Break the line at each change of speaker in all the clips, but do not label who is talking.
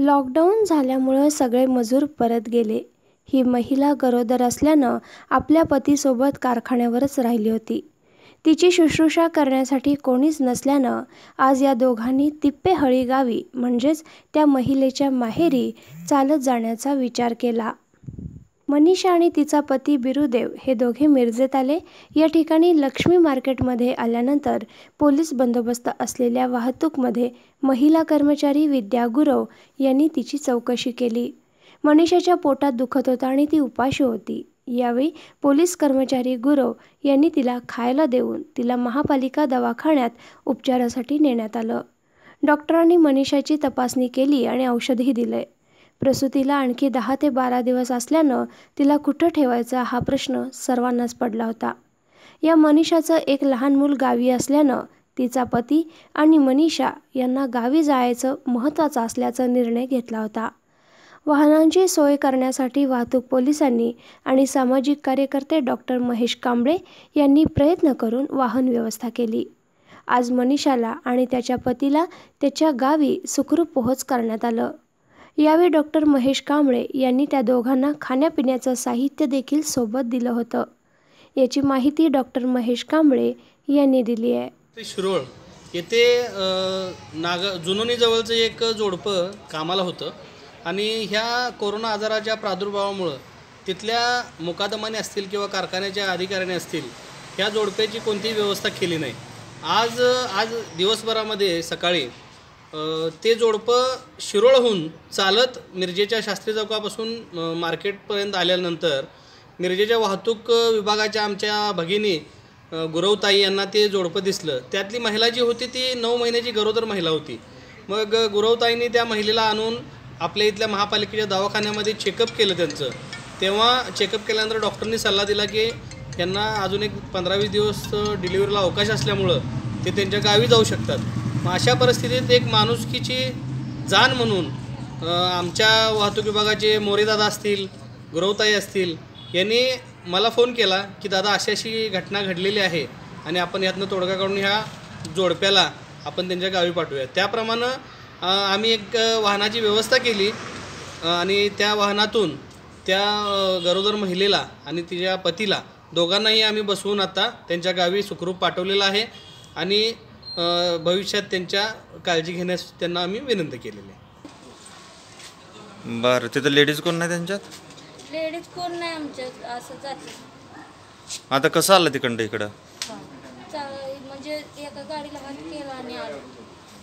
Lockdown झाल्यामुळं सगळे मजूर परत गेले. ही महिला गरोदर असल्यानं आपल्या पतीसोबत कारखान्यावरच राहिली होती. तिची शुश्रूषा करण्यासाठी कोणीच नसल्यानं आज या दोघांनी तिप्पेहळ्ळी गावी म्हणजेच त्या महिलेच्या माहेरी चालत जाण्याचा विचार केला. मनीषा आणि तिचा पती बिरुदेव हे दोघे मिरजेत आले. या ठिकाणी लक्ष्मी मार्केटमध्ये आल्यानंतर पोलीस बंदोबस्त असलेल्या वाहतूकमध्ये महिला कर्मचारी विद्या गुरव यांनी तिची चौकशी केली. मनीषाच्या पोटात दुखत होतं आणि ती उपाशी होती. यावेळी पोलीस कर्मचारी गुरव यांनी तिला खायला देऊन तिला महापालिका दवाखान्यात उपचारासाठी नेण्यात आलं. डॉक्टरांनी मनीषाची तपासणी केली आणि औषधही दिले. प्रसूतीला आणखी 10 ते 12 दिवस असल्यानं तिला कुठं ठेवायचा हा प्रश्न सर्वांनाच पडला होता. या मनीषाचं एक लहान मूल गावी असल्यानं तिचा पती आणि मनीषा यांना गावी जायचं महत्त्वाचं असल्याचा निर्णय घेतला होता. वाहनांची सोय करण्यासाठी वाहतूक पोलिसांनी आणि सामाजिक कार्यकर्ते डॉक्टर महेश कांबळे यांनी प्रयत्न करून वाहन व्यवस्था केली. आज मनीषाला आणि त्याच्या पतीला त्याच्या गावी सुखरूप पोहोच करण्यात आलं. यावेळी डॉक्टर महेश कांबळे यांनी त्या दोघांना खाण्यापिण्याचं साहित्य देखील सोबत दिलं होतं. याची माहिती डॉक्टर महेश कांबळे यांनी दिली आहे.
शिरोळ येथे जुनोनी जवळचं एक जोडपं कामाला होतं आणि ह्या कोरोना आजाराच्या प्रादुर्भावामुळं तिथल्या मुकादमाने असतील किंवा कारखान्याच्या अधिकाऱ्याने असतील ह्या जोडप्याची कोणतीही व्यवस्था केली नाही. आज दिवसभरामध्ये सकाळी ते जोडपं शिरोळहून चालत मिरजेच्या शास्त्री चौकापासून मार्केटपर्यंत आल्यानंतर मिरजेच्या वाहतूक विभागाच्या आमच्या भगिनी गुरवताई यांना ते जोडपं दिसलं. त्यातली महिला जी होती ती 9 महिन्याची गरोदर महिला होती. मग गुरवताईंनी त्या महिलेला आणून आपल्या इथल्या महापालिकेच्या दवाखान्यामध्ये चेकअप केलं त्यांचं. तेव्हा चेकअप केल्यानंतर डॉक्टरनी सल्ला दिला की यांना अजून एक 15-20 दिवस डिलिव्हरीला अवकाश असल्यामुळं ते त्यांच्या गावी जाऊ शकतात. मग अशा परिस्थितीत एक माणुसकीची जाण म्हणून आमच्या वाहतूक विभागाचे मोरेदादा असतील, गुरवताई असतील यांनी मला फोन केला की दादा अशी घटना घडलेली आहे आणि आपण यातनं तोडगा काढून ह्या जोडप्याला आपण त्यांच्या गावी पाठवूया. त्याप्रमाणे आम्ही एक वाहनाची व्यवस्था केली आणि त्या वाहनातून त्या गरोदर महिलेला आणि तिच्या पतीला दोघांनाही आम्ही बसवून आता त्यांच्या गावी सुखरूप पाठवलेलं आहे आणि भविष्यात त्यांच्या काळजी घेण्यास त्यांना आम्ही विनंती केलेली आहे.
बरं, तिथं लेडीज कोण नाही त्यांच्यात?
लेडीज कोण नाही आमच्यात, असं जाते.
आता कसं आलं तिकडं इकडं?
म्हणजे एका गाडीला हात केला आणि आलो.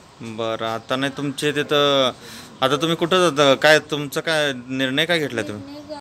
बरं, आता नाही तुमचे तिथं, आता तुम्ही कुठं जाता? काय तुमचा काय निर्णय काय घेतला तुम्ही?